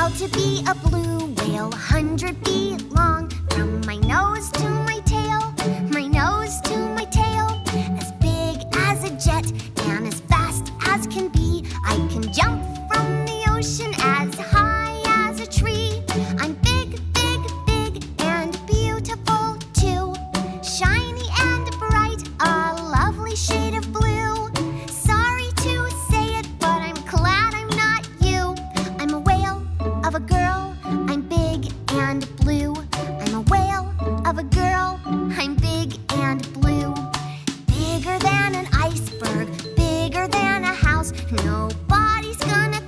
proud to be a blue whale, 100 feet long. From my nose to my tail, my nose to my tail. As big as a jet and as fast as can be. I can jump from the ocean as high as a tree. I'm big, big, big and beautiful too. Shiny and bright, a lovely shade of blue. Sorry to say it, but I'm glad I'm not you. I'm a whale of a girl, I'm big and blue. I'm a whale of a girl, I'm big and blue. Bigger than an iceberg, bigger than a house. Nobody's gonna